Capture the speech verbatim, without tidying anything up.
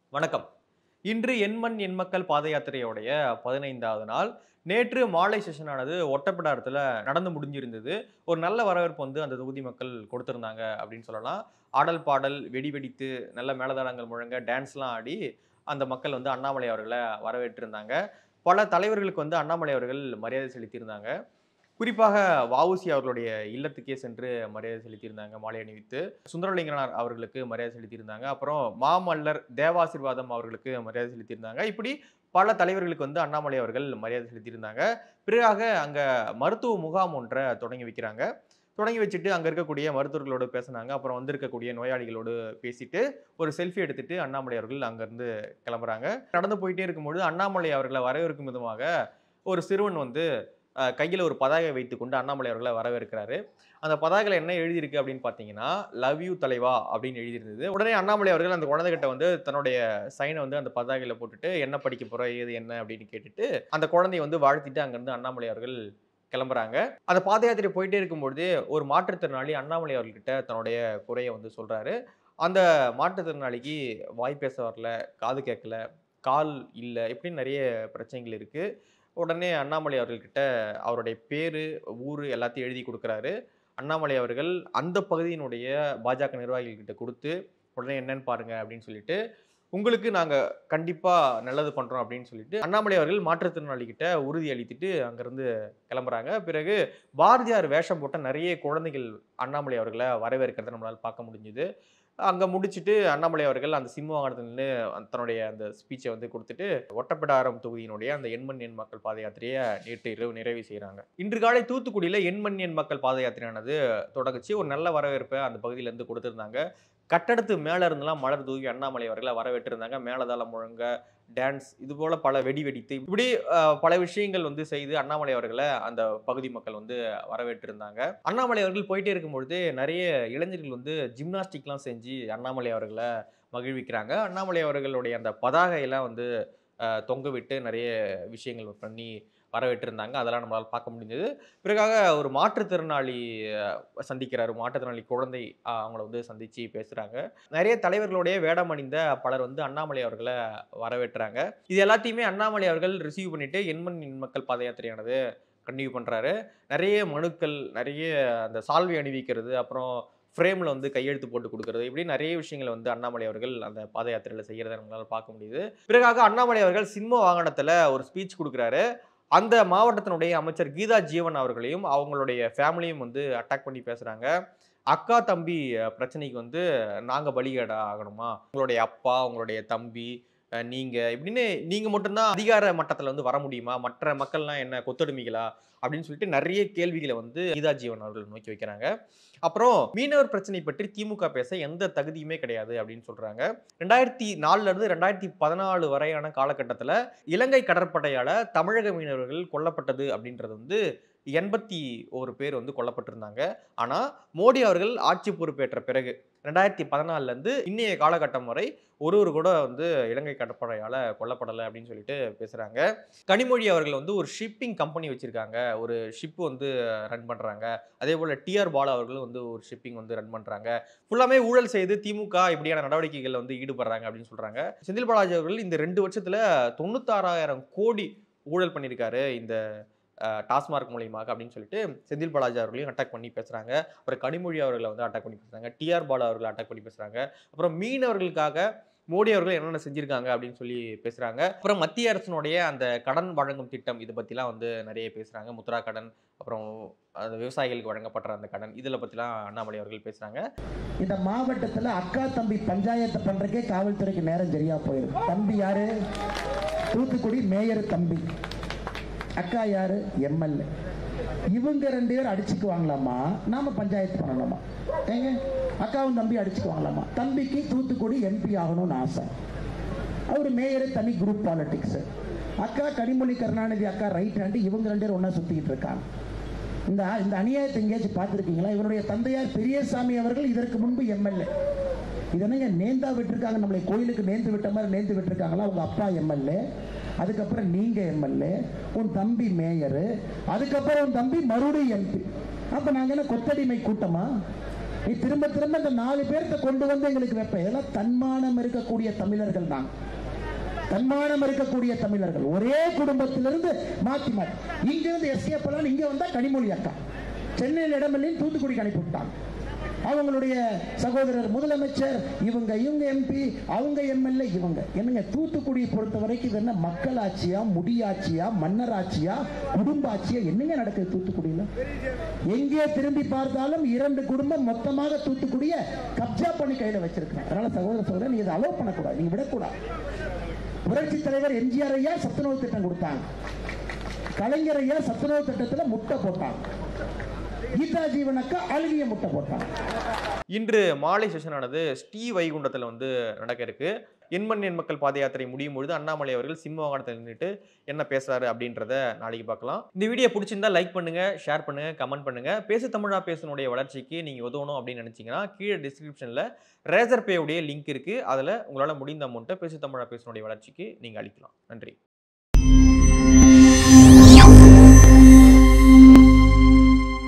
வணக்கம். இன்று எண்மண் எண்மக்கள் பாத யாத்திரையோடைய பதினைந்தாவது நாள். நேற்று மாலை செஷனானது ஒட்டப்பிடாரத்தில் நடந்து முடிஞ்சிருந்தது. ஒரு நல்ல வரவேற்பு வந்து அந்த தொகுதி மக்கள் கொடுத்திருந்தாங்க அப்படின்னு சொல்லலாம். ஆடல் பாடல் வெடி வெடித்து நல்ல மேளதாளங்கள் முழங்க டான்ஸ்லாம் ஆடி அந்த மக்கள் வந்து அண்ணாமலை அவர்களை வரவேற்றிருந்தாங்க. பல தலைவர்களுக்கு வந்து அண்ணாமலை அவர்கள் மரியாதை செலுத்தியிருந்தாங்க. குறிப்பாக வஉசி அவர்களுடைய இல்லத்துக்கே சென்று மரியாதை செலுத்தியிருந்தாங்க, மாலை அணிவித்து. சுந்தரலிங்கனார் அவர்களுக்கு மரியாதை செலுத்தியிருந்தாங்க. அப்புறம் மாமல்லர் தேவாசீர்வாதம் அவர்களுக்கு மரியாதை செலுத்தியிருந்தாங்க. இப்படி பல தலைவர்களுக்கு வந்து அண்ணாமலை அவர்கள் மரியாதை செலுத்தியிருந்தாங்க. பிறகாக அங்கே மருத்துவ முகாம் ஒன்றை தொடங்கி வைக்கிறாங்க. தொடங்கி வச்சுட்டு அங்கே இருக்கக்கூடிய மருத்துவர்களோடு பேசினாங்க. அப்புறம் வந்திருக்கக்கூடிய நோயாளிகளோடு பேசிட்டு ஒரு செல்ஃபி எடுத்துட்டு அண்ணாமலை அவர்கள் அங்கேருந்து கிளம்புறாங்க. நடந்து போயிட்டே இருக்கும்பொழுது அண்ணாமலை அவர்களை வரவேற்கும் விதமாக ஒரு சிறுவன் வந்து கையில் ஒரு பதாகை வைத்துக் கொண்டு அண்ணாமலை அவர்களை வரவேற்கிறாரு. அந்த பதாகையில் என்ன எழுதியிருக்கு அப்படின்னு பார்த்தீங்கன்னா, லவ் யூ தலைவா அப்படின்னு எழுதியிருந்தது. உடனே அண்ணாமலை அவர்கள் அந்த குழந்தைகிட்ட வந்து தன்னுடைய சைனை வந்து அந்த பதாகையில் போட்டுட்டு என்ன படிக்க போற ஏது என்ன அப்படின்னு கேட்டுட்டு அந்த குழந்தையை வந்து வாழ்த்திட்டு அங்கேருந்து அண்ணாமலை அவர்கள் கிளம்புறாங்க. அந்த பாத யாத்திரை போயிட்டே இருக்கும்பொழுது ஒரு மாற்றுத்திறனாளி அண்ணாமலை அவர்கிட்ட தன்னுடைய குறையை வந்து சொல்றாரு. அந்த மாற்றுத்திறனாளிக்கு வாய் பேச வரல, காது கேட்கல, கால் இல்லை, இப்படின்னு நிறைய பிரச்சனைகள் இருக்கு. உடனே அண்ணாமலை அவர்கள்கிட்ட அவருடைய பேரு ஊரு எல்லாத்தையும் எழுதி கொடுக்குறாரு. அண்ணாமலை அவர்கள் அந்த பகுதியினுடைய பாஜக நிர்வாகிகள்கிட்ட கொடுத்து உடனே என்னன்னு பாருங்க அப்படின்னு சொல்லிட்டு, உங்களுக்கு நாங்க கண்டிப்பா நல்லது பண்றோம் அப்படின்னு சொல்லிட்டு அண்ணாமலை அவர்கள் மாற்றுத்திறனாளிகிட்ட உறுதி அளித்துட்டு அங்கிருந்து கிளம்புறாங்க. பிறகு பாரதியார் வேஷம் போட்ட நிறைய குழந்தைகள் அண்ணாமலை அவர்களை வரவேற்கிறத நம்மளால பார்க்க முடிஞ்சுது. அங்கே முடிச்சுட்டு அண்ணாமலை அவர்கள் அந்த சிம்ம வாகனத்தில் நின்று தன்னுடைய அந்த ஸ்பீச்சை வந்து கொடுத்துட்டு ஒட்டப்பிடாரம் தொகுதியினுடைய அந்த எண்மண் எண் மக்கள் பாத யாத்திரையை நேற்று இரவு நிறைவு செய்கிறாங்க. இன்று காலை தூத்துக்குடியில் எண்மண் எண் மக்கள் பாத யாத்திரையானது தொடங்குச்சு. ஒரு நல்ல வரவேற்பை அந்த பகுதியிலேருந்து கொடுத்துருந்தாங்க. கட்டடத்து மேலே இருந்தெல்லாம் மலர் தூவி அண்ணாமலை அவர்களை வரவேற்றிருந்தாங்க. மேளதாளம் முழங்க, டான்ஸ், இது போல பல வெடி வெடித்து இப்படி பல விஷயங்கள் வந்து செய்து அண்ணாமலை அவர்களை அந்த பகுதி மக்கள் வந்து வரவேற்றிருந்தாங்க. அண்ணாமலை அவர்கள் போயிட்டே இருக்கும்பொழுது நிறைய இளைஞர்கள் வந்து ஜிம்னாஸ்டிக்லாம் செஞ்சு அண்ணாமலை அவர்களை மகிழ்விக்கிறாங்க. அண்ணாமலை அவர்களுடைய அந்த பதாகையெல்லாம் வந்து தொங்க விட்டு நிறைய விஷயங்கள் பண்ணி வரவேற்றிருந்தாங்க. அதெல்லாம் நம்மளால் பார்க்க முடிஞ்சது. பிறகாக ஒரு மாற்றுத்திறனாளி சந்திக்கிறார். மாற்றுத்திறனாளி குழந்தை அவங்கள வந்து சந்திச்சு பேசுறாங்க. நிறைய தலைவர்களுடைய வேடம் அணிந்த பலர் வந்து அண்ணாமலை அவர்களை வரவேற்றாங்க. இது எல்லாத்தையுமே அண்ணாமலை அவர்கள் ரிசீவ் பண்ணிட்டு எண்மண் எண் மக்கள் பாத யாத்திரையானது கண்டினியூ பண்றாரு. நிறைய மனுக்கள், நிறைய அந்த சால்வை அணிவிக்கிறது, அப்புறம் ஃப்ரேமில் வந்து கையெழுத்து போட்டு கொடுக்கறது, இப்படி நிறைய விஷயங்களை வந்து அண்ணாமலை அவர்கள் அந்த பாத யாத்திரையில் செய்கிறத நம்மளால் பார்க்க முடியுது. பிறகாக அண்ணாமலை அவர்கள் சிம்ம வாகனத்தில் ஒரு ஸ்பீச் கொடுக்குறாரு. அந்த மாவட்டத்தினுடைய அமைச்சர் கீதா ஜீவன் அவர்களையும் அவங்களுடைய ஃபேமிலியும் வந்து அட்டாக் பண்ணி பேசுகிறாங்க. அக்கா தம்பி பிரச்சனைக்கு வந்து நாங்கள் பலிகேடா ஆகணுமா, உங்களுடைய அப்பா, உங்களுடைய தம்பி, நீங்கள் இப்படின்னு நீங்கள் மட்டும்தான் அதிகார மட்டத்தில் வந்து வர முடியுமா, மற்ற மக்கள்லாம் என்ன கொத்தடிமைகளா அப்படின்னு சொல்லிட்டு நிறைய கேள்விகளை வந்து கீதா ஜீவன் அவர்கள் நோக்கி வைக்கிறாங்க. அப்புறம் மீனவர் பிரச்சனை பற்றி திமுக பேச எந்த தகுதியுமே கிடையாது அப்படின்னு சொல்றாங்க. ரெண்டாயிரத்தி நாலுல இருந்து ரெண்டாயிரத்தி பதினாலு வரையான காலகட்டத்தில் இலங்கை கடற்படையால தமிழக மீனவர்கள் கொல்லப்பட்டது அப்படின்றது வந்து எண்பத்தி ஒரு பேர் வந்து கொல்லப்பட்டிருந்தாங்க. ஆனா மோடி அவர்கள் ஆட்சி பொறுப்பேற்ற பிறகு ரெண்டாயிரத்தி பதினாலுல இருந்து இன்னைய காலகட்டம் வரை ஒரு ஒரு கூட வந்து இலங்கை கடற்படையால கொல்லப்படலை அப்படின்னு சொல்லிட்டு பேசுறாங்க. கனிமொழி அவர்கள் வந்து ஒரு ஷிப்பிங் கம்பெனி வச்சிருக்காங்க, ஒரு ஷிப் வந்து ரன் பண்றாங்க. அதே போல டிஆர் பாலா அவர்களும் வந்து ஒரு ஷிப்பிங் வந்து ரன் பண்றாங்க. ஃபுல்லாமே ஊழல் செய்து திமுக இப்படியான நடவடிக்கைகள் வந்து ஈடுபடுறாங்க அப்படின்னு சொல்றாங்க. செந்தில் பாலாஜி அவர்கள் இந்த ரெண்டு வருஷத்துல தொண்ணூத்தாறாயிரம் கோடி ஊழல் பண்ணியிருக்காரு இந்த டாஸ்மார்க் மூலியமாக அப்படின்னு சொல்லிட்டு செந்தில் பாலாஜி அவர்களையும் அட்டாக் பண்ணி பேசுறாங்க. அப்புறம் கனிமொழி அவர்களை வந்து அட்டாக் பண்ணி பேசுறாங்க. டிஆர் பாலா அவர்களை அட்டாக் பண்ணி பேசுறாங்க. அப்புறம் மீனவர்களுக்காக மோடி அவர்கள் என்னென்ன செஞ்சிருக்காங்க அப்படின்னு சொல்லி பேசுறாங்க. அப்புறம் மத்திய அரசினுடைய அந்த கடன் வழங்கும் திட்டம் இதை பத்திலாம் வந்து நிறைய பேசுறாங்க. முத்ரா கடன், அப்புறம் அந்த விவசாயிகளுக்கு வழங்கப்படுற அந்த கடன், இதில் பத்திலாம் அண்ணாமலை அவர்கள் பேசுறாங்க. இந்த மாவட்டத்தில் அக்கா தம்பி பஞ்சாயத்து பண்றதுக்கே காவல்துறைக்கு நேரம் சரியா போயிருக்கு. தம்பி யாரு? தூத்துக்குடி மேயர் தம்பி. அக்கா யாரு? எம்எல்ஏ. இவங்க ரெண்டு பேரும் அடிச்சுக்குவாங்களாமா, நாம பஞ்சாயத்து பண்ணலாமா? ஏங்க, அக்காவும் தம்பி அடிச்சுக்குவாங்களாமா? தம்பிக்கு தூத்துக்குடி எம்பி ஆகணும்னு ஆசை. அவர் மேயரு, தனி குரூப் பாலிடிக்ஸ். அக்கா கனிமொழி கருணாநிதி அக்கா ரைட் ஹேண்டு, இவங்க ரெண்டு பேரும் ஒன்னா சுத்திக்கிட்டு இருக்காங்க. இந்த இந்த அநியாயத்தை எங்கேயாச்சும் பார்த்துருக்கீங்களா? இவருடைய தந்தையார் பெரியசாமி அவர்கள் இதற்கு முன்பு எம்எல்ஏ. இதனங்க நேந்தா விட்டுருக்காங்க, நம்மளை கோயிலுக்கு நேர்ந்து விட்ட மாதிரி நேர்ந்து விட்டுருக்காங்களா? உங்க அப்பா எம்எல்ஏ, அதுக்கப்புறம் நீங்க எம்எல்ஏ, உன் தம்பி மேயரு, அதுக்கப்புறம் உன் தம்பி மறுபடியும் எம்பி. அப்ப நாங்க என்ன கொத்தடிமை கூட்டமா? நீ திரும்ப திரும்ப இந்த நாலு பேர்த்த கொண்டு வந்து எங்களுக்கு வைப்ப. இதெல்லாம் தன்மானம் இருக்கக்கூடிய தமிழர்கள் தான், தன்மானம் இருக்கக்கூடிய தமிழர்கள். ஒரே குடும்பத்திலிருந்து மாத்தி மாத்தி இங்கிருந்து எஸ்கேப் பண்ணலாம். இங்க வந்தா கனிமொழி அக்கா சென்னையில் இடமில்லைன்னு தூத்துக்குடிக்கு அனுப்பிவிட்டாங்க. அவங்களுடைய சகோதரர் முதலமைச்சர், இவங்க இவங்க எம்பி, அவங்க எம்எல்ஏ, இவங்க என்னங்க. தூத்துக்குடியை பொறுத்த வரைக்கும் இது என்ன மக்கள் ஆட்சியா, முடியாட்சியா, மன்னர் ஆட்சியா, குடும்ப ஆட்சியா, என்னங்க நடக்குது தூத்துக்குடியில? எங்கே திரும்பி பார்த்தாலும் இரண்டு குடும்பம் மொத்தமாக தூத்துக்குடிய கப்ஜா பண்ணி கையில வச்சிருக்காங்க. அதனால சகோதர சகோதரர், நீங்க இதை அலோவ் பண்ணக்கூடாது, நீங்க விடக்கூடாது. புரட்சி தலைவர் எம்ஜிஆர் ஐயா சத்துணவு திட்டம் கொடுத்தாங்க, கலைஞர் ஐயா சத்துணவு திட்டத்தில் முட்டை போட்டாங்க, கீதா ஜீவனுக்கு அழுகிய முட்டை போட்டாங்க. இன்று மாலை செஷனானது ஸ்ரீ வைகுண்டத்தில் வந்து நடக்க இருக்கு. எண்மண் எண் மக்கள் பாத யாத்திரை முடியும் பொழுது அண்ணாமலை அவர்கள் சிம்ம வாகனத்தில் நின்றுட்டு என்ன பேசுறாரு அப்படின்றத நாளைக்கு பார்க்கலாம். இந்த வீடியோ பிடிச்சிருந்தா லைக் பண்ணுங்க, ஷேர் பண்ணுங்க, கமெண்ட் பண்ணுங்க. பேசு தமிழா பேசுனுடைய வளர்ச்சிக்கு நீங்க உதவணும் அப்படின்னு நினைச்சீங்கன்னா கீழே டிஸ்கிரிப்ஷன்ல ரேசர் பே உடைய லிங்க் இருக்கு. அதுல உங்களால முடிந்த அமௌண்ட்டை பேசு தமிழா பேசுனுடைய வளர்ச்சிக்கு நீங்க அளிக்கலாம். நன்றி.